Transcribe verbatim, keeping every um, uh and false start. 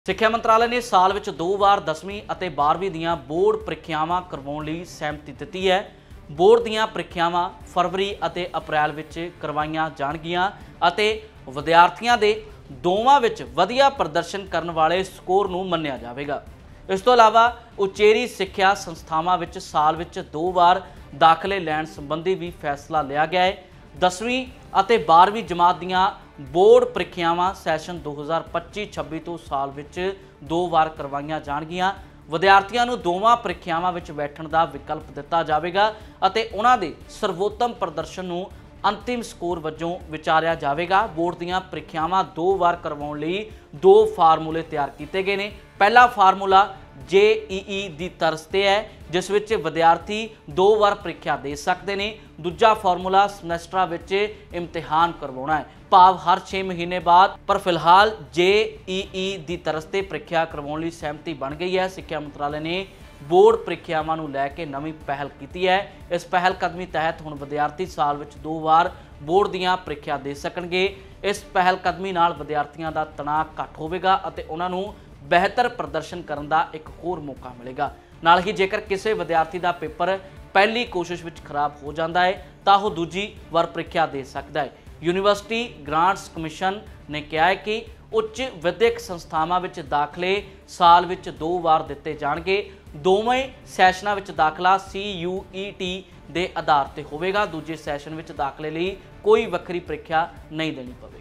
ਸਿੱਖਿਆ ਮੰਤਰਾਲੇ ਨੇ ਸਾਲ ਵਿੱਚ ਦੋ ਵਾਰ ਦਸਵੀਂ ਅਤੇ ਬਾਰ੍ਹਵੀਂ ਦੀਆਂ ਬੋਰਡ ਪ੍ਰੀਖਿਆਵਾਂ ਕਰਵਾਉਣ ਲਈ ਸਹਿਮਤੀ ਦਿੱਤੀ ਹੈ। ਬੋਰਡ ਦੀਆਂ ਪ੍ਰੀਖਿਆਵਾਂ ਫਰਵਰੀ ਅਤੇ ਅਪ੍ਰੈਲ ਵਿੱਚ ਕਰਵਾਈਆਂ ਜਾਣਗੀਆਂ ਅਤੇ ਵਿਦਿਆਰਥੀਆਂ ਦੇ ਦੋਵਾਂ ਵਿੱਚ ਵਧੀਆ ਪ੍ਰਦਰਸ਼ਨ ਕਰਨ ਵਾਲੇ ਸਕੋਰ ਨੂੰ ਮੰਨਿਆ ਜਾਵੇਗਾ। ਇਸ ਤੋਂ ਇਲਾਵਾ ਉਚੇਰੀ ਸਿੱਖਿਆ ਸੰਸਥਾਵਾਂ ਵਿੱਚ ਸਾਲ ਵਿੱਚ ਦੋ ਵਾਰ ਦਾਖਲੇ ਲੈਣ ਸੰਬੰਧੀ ਵੀ ਫੈਸਲਾ ਲਿਆ ਗਿਆ ਹੈ। दसवीं ਅਤੇ बारहवीं जमात ਦੀਆਂ बोर्ड ਪ੍ਰੀਖਿਆਵਾਂ सैशन दो हज़ार पच्ची छब्बी ਤੋਂ ਸਾਲ ਵਿੱਚ ਦੋ ਵਾਰ ਕਰਵਾਈਆਂ ਜਾਣਗੀਆਂ। ਵਿਦਿਆਰਥੀਆਂ ਨੂੰ ਦੋਵਾਂ ਪ੍ਰੀਖਿਆਵਾਂ ਵਿੱਚ ਬੈਠਣ ਦਾ ਵਿਕਲਪ ਦਿੱਤਾ ਜਾਵੇਗਾ ਅਤੇ ਉਹਨਾਂ ਦੇ ਸਰਵੋਤਮ ਪ੍ਰਦਰਸ਼ਨ ਨੂੰ अंतिम स्कोर वजों विचारिया जाएगा। बोर्ड दीयां ਪ੍ਰੀਖਿਆਵਾਂ दो वार करवाउण लई दो फार्मूले तैयार किए गए हैं। पहला फार्मूला जे ई ई की तरस ते है, जिस विच विद्यार्थी दो वार ਪ੍ਰੀਖਿਆ दे सकते हैं। दूजा फार्मूला समैसटरां विच इम्तिहान करवाउणा है, भाव हर छे महीने बाद। पर फिलहाल जे ई ई की तरस ते ਪ੍ਰੀਖਿਆ करवाउण लई सहमति बन गई है। सिक्ख्या मंत्रालय ने बोर्ड ਪ੍ਰੀਖਿਆਵਾਂ ਨੂੰ ਲੈ ਕੇ ਨਵੀਂ ਪਹਿਲ ਕੀਤੀ ਹੈ। इस पहल कदमी तहत हुण विद्यार्थी साल ਵਿੱਚ दो वार बोर्ड ਦੀਆਂ ਪ੍ਰੀਖਿਆ ਦੇ ਸਕਣਗੇ। इस पहल कदमी ਨਾਲ ਵਿਦਿਆਰਥੀਆਂ ਦਾ ਤਣਾਅ ਘੱਟ ਹੋਵੇਗਾ ਅਤੇ ਉਹਨਾਂ ਨੂੰ ਬਿਹਤਰ ਪ੍ਰਦਰਸ਼ਨ ਕਰਨ ਦਾ ਇੱਕ ਹੋਰ ਮੌਕਾ ਮਿਲੇਗਾ। ਨਾਲ ਹੀ ਜੇਕਰ ਕਿਸੇ ਵਿਦਿਆਰਥੀ ਦਾ ਪੇਪਰ ਪਹਿਲੀ ਕੋਸ਼ਿਸ਼ ਵਿੱਚ ਖਰਾਬ ਹੋ ਜਾਂਦਾ ਹੈ ਤਾਂ ਉਹ ਦੂਜੀ ਵਾਰ ਪ੍ਰੀਖਿਆ ਦੇ ਸਕਦਾ ਹੈ। यूनिवर्सिटी ग्रांट्स कमिशन ने कहा है कि उच्च विद्यक संस्थावां विच दाखले साल विच दो वार दिते जाणगे। दोवें सैशनां विच दाखला सी यू ई टी दे आधार ते होवेगा। दूजे सैशन विच दाखले लई कोई वक्री ਪ੍ਰੀਖਿਆ नहीं देनी पवेगी।